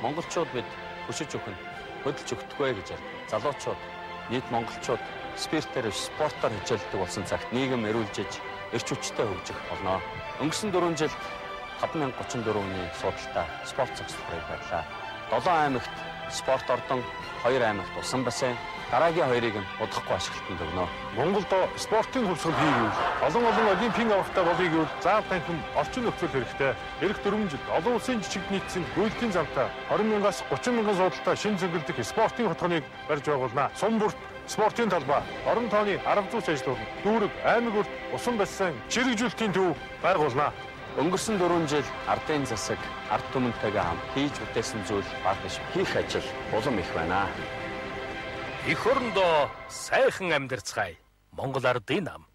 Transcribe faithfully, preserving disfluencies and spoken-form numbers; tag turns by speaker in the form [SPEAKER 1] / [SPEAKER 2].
[SPEAKER 1] монголчууд бид өшөж өгнө, хөдөлж өгдөггүй гэж ярив. Залуучууд, нийт монголчууд спиртээр спортоор хичээлдэг болсон цагт нийгэм эрүүлжиж, эрч хүчтэй хөгжих болно. Өнгөрсөн дөрвөн жилд тавд мянга гучин дөрвөний судалтай спорт цогцлогыг байлаа. долоон аймагт спорт ордон, хоёр аймагт усан бассейн, дараагийн хоёрыг нь удахгүй ашиглалтанд өгнө.
[SPEAKER 2] Монголд спортын хувьсгал хийгүүл, олон олон олимпийн аврагтай болъё гэвэл заав танхим орчин нөхцөл хэрэгтэй. Эх дөрвөн жил олон улсын жижиг нийтсэнд гүйлтийн замтай двадцать мянгаас гучин мянган судалтай шин зөвлөлт спортын хотхоныг барьж байгуулна. Сум бүрт спортын талбай, орон тооны арга зүйч ажлууд, дүүрэг, аймаг бүрт усан бассейн, чирэгжүүлэлтийн төв байгуулна.
[SPEAKER 1] Өнгөрсөн дөрвөн жил ардын засаг, ард түмэнтэйгээ хамт хийж бүтээсэн зүйл баг биш. Хийх ажил улам их байна.
[SPEAKER 3] Эх орондоо сайхан амьдарцгаая. Монгол ардын нам.